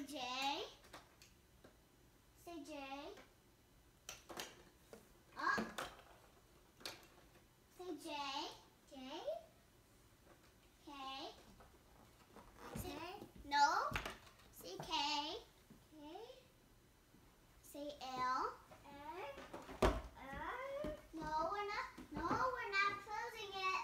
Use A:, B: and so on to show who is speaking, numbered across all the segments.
A: J. Say J. Up. Say J. J. K. Say no. Say K. K. Say L. L. L. No, we're not. No, we're not closing it.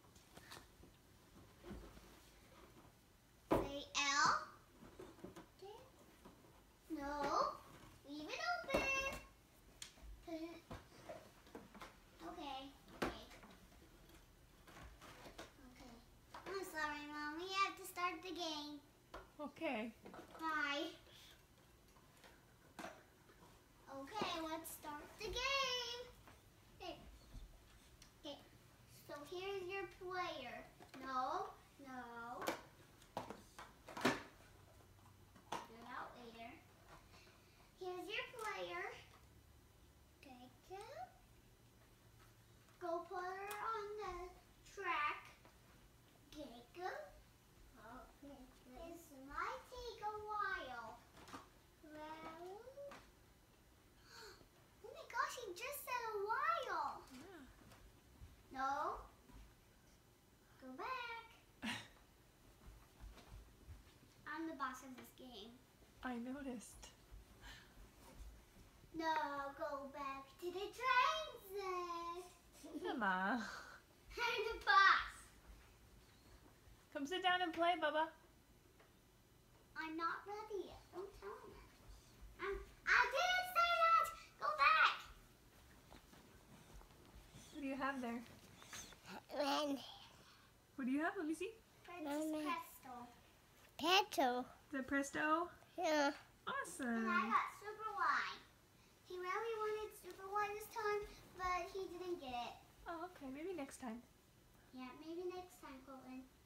A: Say L. Okay. No. Leave it open. Put it. Okay. Okay. Okay. I'm sorry, Mom. We have to start the game.
B: Okay.
A: Bye. Okay, let's start the game. Okay. Okay. So here's your player. No. No. Do that later. Here's your player. Okay, go put her on the track. Okay, go. Okay. This might take a while. Well, oh my gosh, he just said a while.
B: Yeah.
A: No. Go back. I'm the boss of this game.
B: I noticed.
A: No, go back to the train set.
B: Emma.
A: I'm the boss.
B: Come sit down and play, Bubba.
A: I'm not ready yet. Don't tell him that. I didn't say that. Go back.
B: What do you have there?
C: When
B: What do you have? Let me see.
A: Princess Presto.
C: petal.
B: The Presto.
C: Yeah.
B: Awesome.
A: And I got Super Y. He really wanted Super Y this time, but he didn't get it.
B: Oh, okay. Maybe next time.
A: Yeah, maybe next time, Colton.